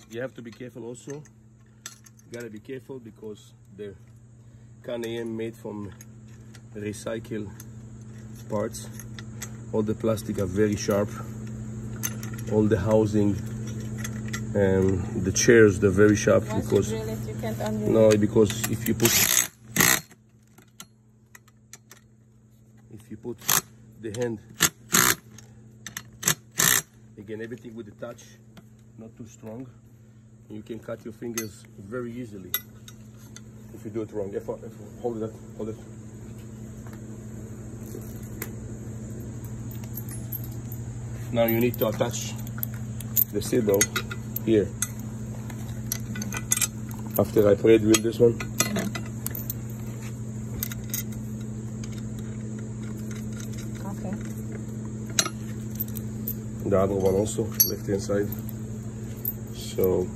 you have to be careful also. You gotta be careful because the can made from recycled parts. All the plastic are very sharp. All the housing and the chairs, they're very sharp. Once because you drill it, you can't undo it. no, because if you put the hand, again, everything with the touch, not too strong, you can cut your fingers very easily if you do it wrong. Hold it, hold it. Now you need to attach the saddle here. After I pre-drill this one. Okay. The other one also, left hand side. So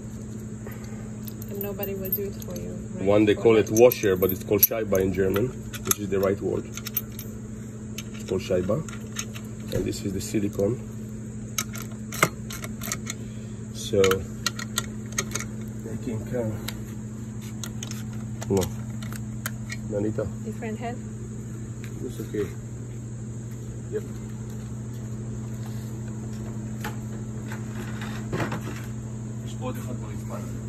and nobody will do it for you. Right? One they call it washer, but it's called Scheibe in German, which is the right word. It's called Scheibe. And this is the silicone. So they can come. No, Nanita. Different head? It's okay. Yep. spot אחד בריצמן.